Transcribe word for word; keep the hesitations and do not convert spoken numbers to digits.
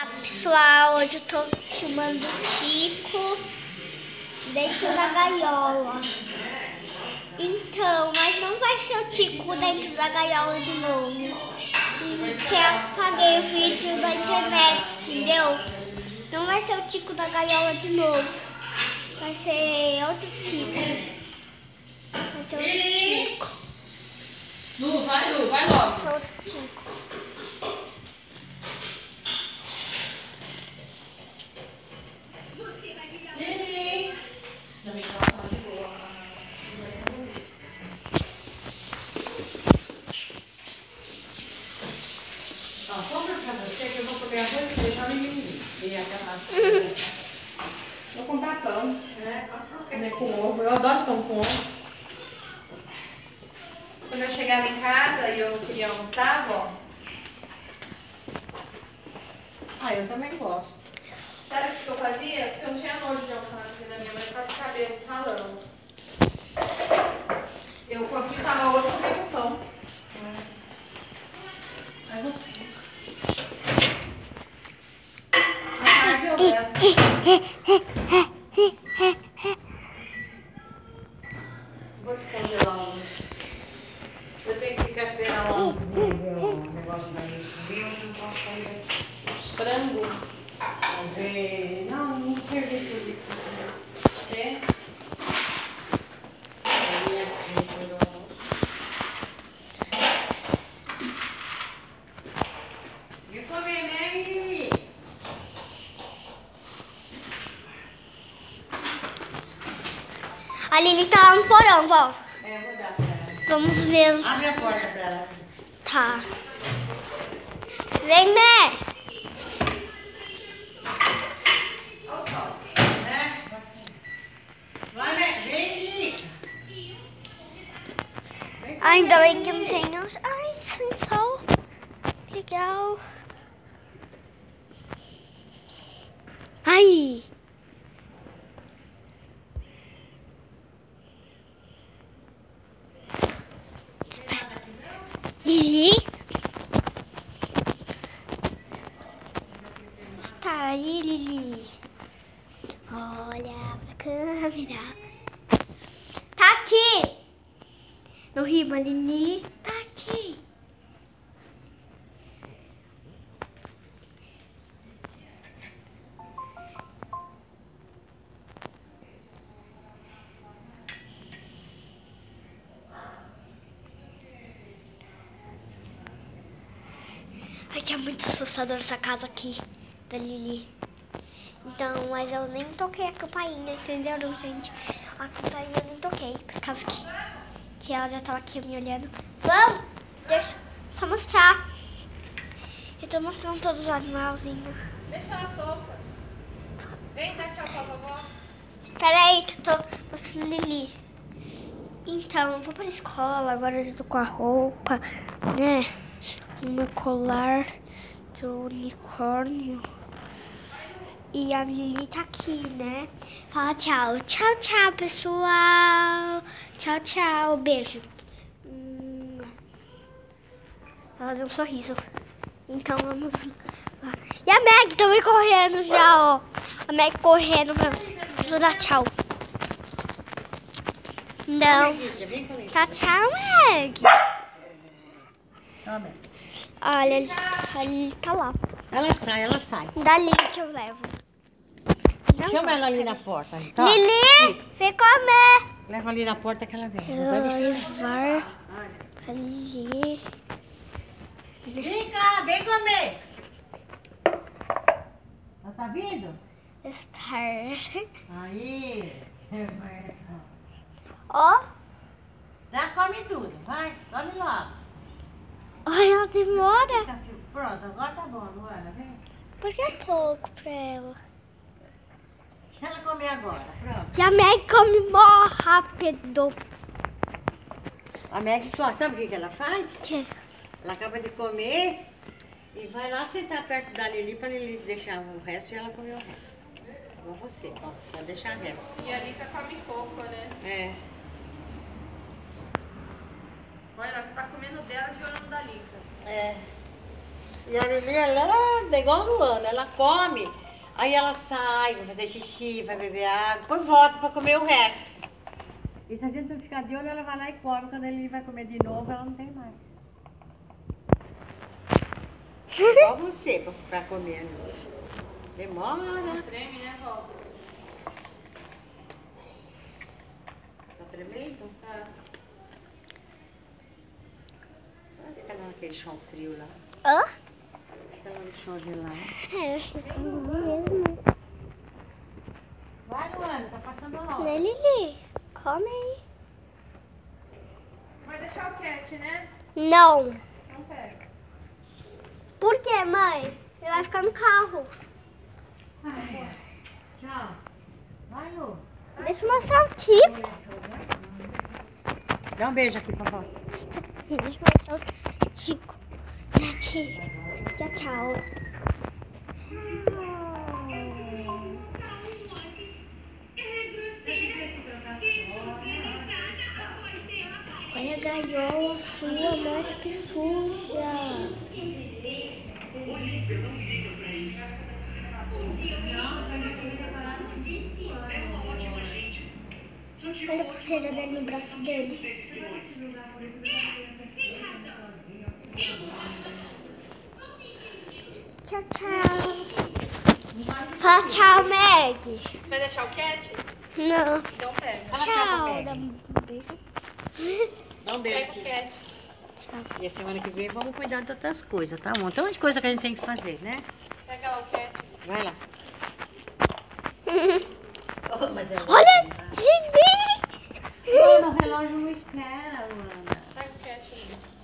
Pessoal, hoje eu tô filmando o Kiko dentro da gaiola. Então, mas não vai ser o Kiko dentro da gaiola de novo. E que eu apaguei o vídeo da internet, entendeu? Não vai ser o Kiko da gaiola de novo. Vai ser outro Kiko. Vai ser outro Kiko. Lu, vai, Lu, vai logo. Vai ser outro Kiko. Ó, compra pra você que eu vou comer arroz e feijão e milho. E aquela... Vou comprar pão, né? Comer com ovo. Eu adoro pão com ovo. Quando eu chegava em casa e eu não queria almoçar, ó. Ah, eu também gosto. Sabe o que eu fazia? Porque eu não tinha nojo de almoçar na casa da minha mãe por causa do cabelo de salão. Eu cortava ovo e comia com pão. É gostoso. À tarde eu levo. Vou descongelar um. Eu tenho que ficar esperando o negócio da lista. Eu não posso fazer frango. Fazer... Não, não perdi tudo. Você? E comer, né, Lili? A Lili tá lá no porão, vó. É, vou dar pra ela. Vamos ver. Abre a porta pra ela. Tá. Vem, Mé. Olha o sol. Né? Vai, Mé. Vem, Lili. Ainda bem que não tem. Ai, sem sol. Legal. Ai. Lili? Está aí, Lili? Olha pra câmera. Tá aqui. No rima, Lili. Tá aqui. Ai, que é muito assustador essa casa aqui da Lili. Então, mas eu nem toquei a campainha, entenderam, gente? A campainha eu nem toquei, por causa que, que ela já tava aqui me olhando. Vamos, deixa eu só mostrar. Eu tô mostrando todos os animalzinhos. Deixa ela solta. Vem dar tchau pra vovó. Pera aí que eu tô mostrando Lili. Então, eu vou pra escola, agora eu já tô com a roupa, né? O meu colar de unicórnio. E a Lili tá aqui, né? Fala tchau. Tchau, tchau, pessoal. Tchau, tchau. Beijo. Hum. Ela deu um sorriso. Então vamos lá. E a Meg também correndo já, ó. A Meg correndo pra, pra dar tchau. Não. Tá, tchau, Meg. Olha, a Lili tá lá. Ela sai, ela sai. Da Lili que eu levo. Não Chama vai. ela ali na porta. Então, Lili, vem comer. leva ali na porta que ela vem. Eu Não vai vou deixar ela. levar a Lili. Vem cá, vem comer. Ela tá vindo? Estar. Aí. Ó. Já come tudo, vai. Come logo. Olha, ela demora. Tá, filho. Pronto, agora tá bom, Luana. Vem. Por que é pouco pra ela? Deixa ela comer agora, pronto. E a Meg come mó rápido. A Meg, só, sabe o que, que ela faz? Que? Ela acaba de comer e vai lá sentar perto da Lili pra Lili deixar o resto e ela comer o resto. Igual você, ó, só deixar o resto. E a Lika come pouco, né? É. Olha, ela já tá comendo dela de olho no da Lika. É. E a Lili é lerda, igual a Luana. Ela come, aí ela sai, vai fazer xixi, vai beber água, depois volta pra comer o resto. E se a gente não ficar de olho, ela vai lá e come. Quando ele vai comer de novo, ela não tem mais. Igual você pra ficar comendo. Demora. Treme, né, vó? Tá tremendo? Tá. Fica naquele chão frio lá. Hã? Fica no chão gelado. É, eu acho que é mesmo. Vai, Luana, tá passando a hora. Né, Lili? Come aí. Vai deixar o cat, né? Não. Não pega. Por quê, mãe? Ele vai ficar no carro. Ai, tchau. Vai, Lu. Deixa eu mostrar o Tico. Dá um beijo aqui, papai. Deixa eu mostrar o Tico. Tchau, tchau. Olha a gaiola sua, mas que suja. Olha a pulseira dele no braço dele. Tchau, tchau. Fala tchau, Meg. Vai deixar o cat? Não. Então pega. Fala tchau, Tchau. Meg. Dá um beijo. Dá um beijo Pega o aqui. cat. Tchau. E a semana que vem vamos cuidar de outras coisas, tá? Um montão de coisa que a gente tem que fazer, né? Pega lá o cat. Vai lá. Oh, mas é Olha, gente. Luana, o relógio não espera, Luana. Pega o cat ali.